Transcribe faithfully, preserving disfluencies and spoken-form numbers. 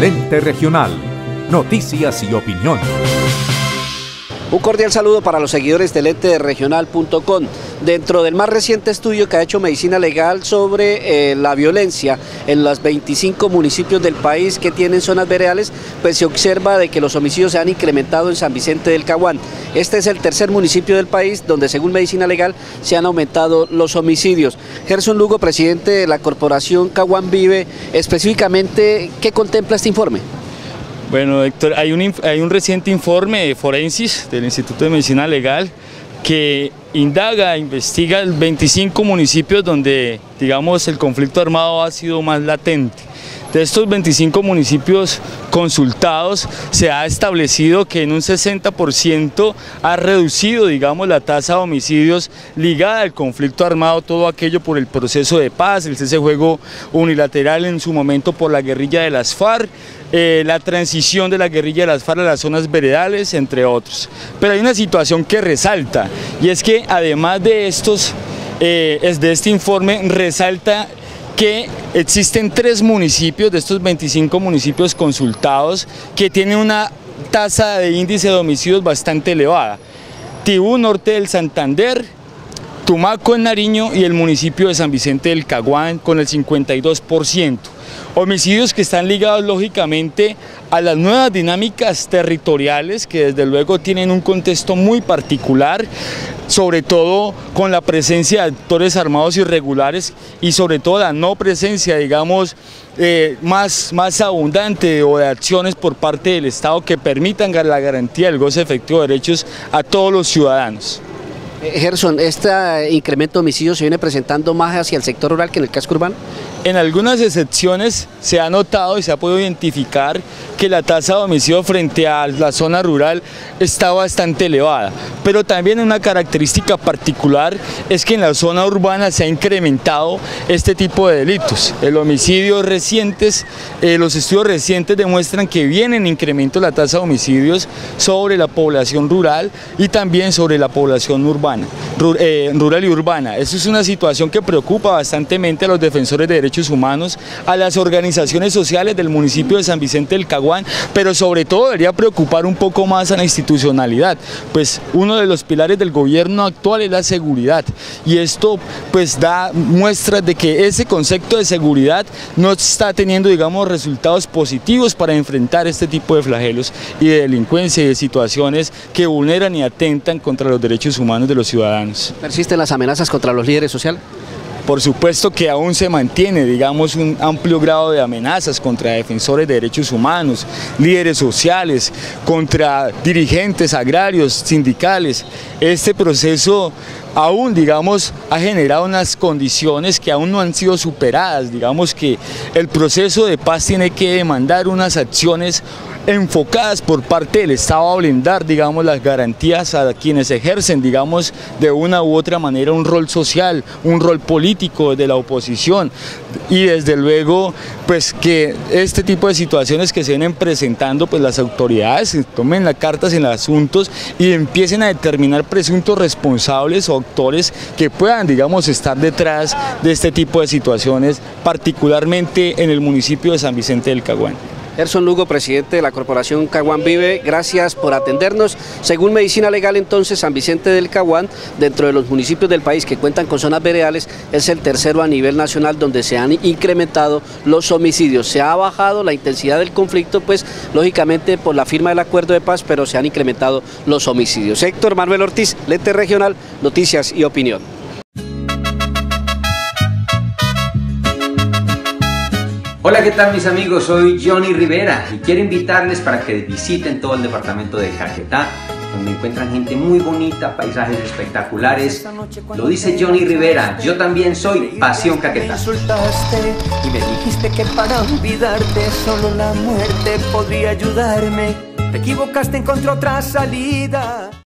Lente Regional, noticias y opinión. Un cordial saludo para los seguidores de lente regional punto com. Dentro del más reciente estudio que ha hecho Medicina Legal sobre eh, la violencia en los veinticinco municipios del país que tienen zonas veredales, pues se observa de que los homicidios se han incrementado en San Vicente del Caguán. Este es el tercer municipio del país donde, según Medicina Legal, se han aumentado los homicidios. Gerson Lugo, presidente de la corporación Caguán Vive, específicamente, ¿qué contempla este informe? Bueno, Héctor, hay un, hay un reciente informe de Forensis del Instituto de Medicina Legal que indaga, investiga veinticinco municipios donde, digamos, el conflicto armado ha sido más latente. De estos veinticinco municipios consultados, se ha establecido que en un sesenta por ciento ha reducido, digamos, la tasa de homicidios ligada al conflicto armado, todo aquello por el proceso de paz, el cese de fuego unilateral en su momento por la guerrilla de las FARC, eh, la transición de la guerrilla de las FARC a las zonas veredales, entre otros. Pero hay una situación que resalta, y es que además de estos, eh, es de este informe, resalta que existen tres municipios de estos veinticinco municipios consultados que tienen una tasa de índice de homicidios bastante elevada. Tibú, norte del Santander, Tumaco en Nariño y el municipio de San Vicente del Caguán con el cincuenta y dos por ciento. Homicidios que están ligados lógicamente a las nuevas dinámicas territoriales que desde luego tienen un contexto muy particular, sobre todo con la presencia de actores armados irregulares y sobre todo la no presencia, digamos, eh, más, más abundante o de acciones por parte del Estado que permitan la garantía del goce efectivo de derechos a todos los ciudadanos. Gerson, ¿este incremento de homicidios se viene presentando más hacia el sector rural que en el casco urbano? En algunas excepciones se ha notado y se ha podido identificar que la tasa de homicidio frente a la zona rural está bastante elevada, pero también una característica particular es que en la zona urbana se ha incrementado este tipo de delitos. El homicidio recientes, eh, los estudios recientes demuestran que viene en incremento la tasa de homicidios sobre la población rural y también sobre la población urbana, eh, rural y urbana. Eso es una situación que preocupa bastantemente a los defensores de derechos humanos, a las organizaciones sociales del municipio de San Vicente del Caguán, pero sobre todo debería preocupar un poco más a la institucionalidad, pues uno de los pilares del gobierno actual es la seguridad, y esto pues da muestras de que ese concepto de seguridad no está teniendo, digamos, resultados positivos para enfrentar este tipo de flagelos y de delincuencia y de situaciones que vulneran y atentan contra los derechos humanos de los ciudadanos. ¿Persisten las amenazas contra los líderes sociales? Por supuesto que aún se mantiene, digamos, un amplio grado de amenazas contra defensores de derechos humanos, líderes sociales, contra dirigentes agrarios, sindicales. Este proceso aún, digamos, ha generado unas condiciones que aún no han sido superadas. Digamos que el proceso de paz tiene que demandar unas acciones enfocadas por parte del Estado a blindar, digamos, las garantías a quienes ejercen, digamos, de una u otra manera un rol social, un rol político de la oposición, y desde luego pues que este tipo de situaciones que se vienen presentando, pues las autoridades tomen las cartas en los asuntos y empiecen a determinar presuntos responsables o actores que puedan, digamos, estar detrás de este tipo de situaciones, particularmente en el municipio de San Vicente del Caguán. Gerson Lugo, presidente de la corporación Caguán Vive, gracias por atendernos. Según Medicina Legal, entonces, San Vicente del Caguán, dentro de los municipios del país que cuentan con zonas veredales, es el tercero a nivel nacional donde se han incrementado los homicidios. Se ha bajado la intensidad del conflicto, pues, lógicamente, por la firma del acuerdo de paz, pero se han incrementado los homicidios. Héctor Manuel Ortiz, Lente Regional, Noticias y Opinión. Hola, ¿qué tal mis amigos? Soy Johnny Rivera y quiero invitarles para que visiten todo el departamento de Caquetá, donde encuentran gente muy bonita, paisajes espectaculares. Lo dice Johnny Rivera, yo también soy Pasión Caquetá. Me insultaste y me dijiste que para olvidarte solo la muerte podría ayudarme. Te equivocaste, encontré otra salida.